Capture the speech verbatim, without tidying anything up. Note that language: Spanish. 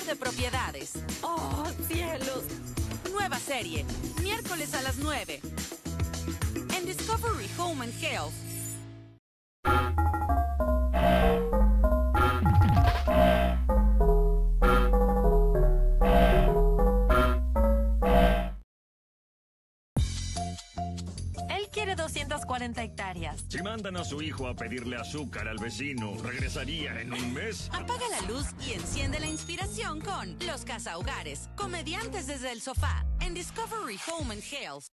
de propiedades. ¡Oh, cielos! Nueva serie, miércoles a las nueve. En Discovery Home and Health. Él quiere doscientas cuarenta hectáreas. Si mandan a su hijo a pedirle azúcar al vecino, ¿regresaría en un mes? Apaga la luz y enciende la inspiración con Los Cazahogares, comediantes desde el sofá, en Discovery Home and Health.